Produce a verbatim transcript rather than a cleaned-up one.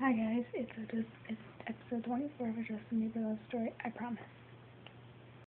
Hi guys, it's, a, it's episode twenty-four of a Justin Bieber love story, I promise.